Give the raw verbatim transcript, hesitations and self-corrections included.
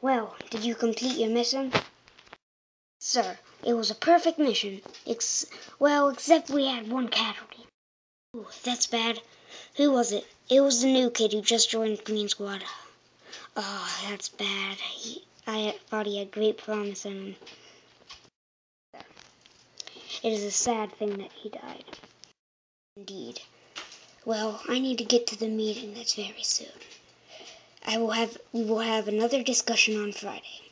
Well, did you complete your mission? Sir, it was a perfect mission. Ex well, except we had one casualty. Ooh, that's bad. Who was it? It was the new kid who just joined Green Squad. Oh, that's bad. He, I thought he had great promise in him. It is a sad thing that he died. Indeed. Well, I need to get to the meeting that's very soon. I will have we will have another discussion on Friday.